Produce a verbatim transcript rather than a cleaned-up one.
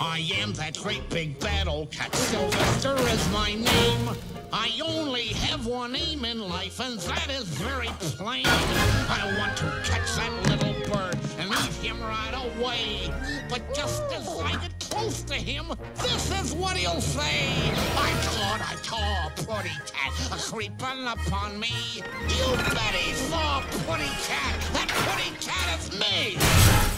I am that great big bad old cat. Sylvester is my name. I only have one aim in life, and that is very plain. I want to catch that little bird and eat him right away. But just as I get close to him, this is what he'll say. I thought I saw a Putty Tat a creeping upon me. You bet he saw a Putty Tat. That Putty Tat is me.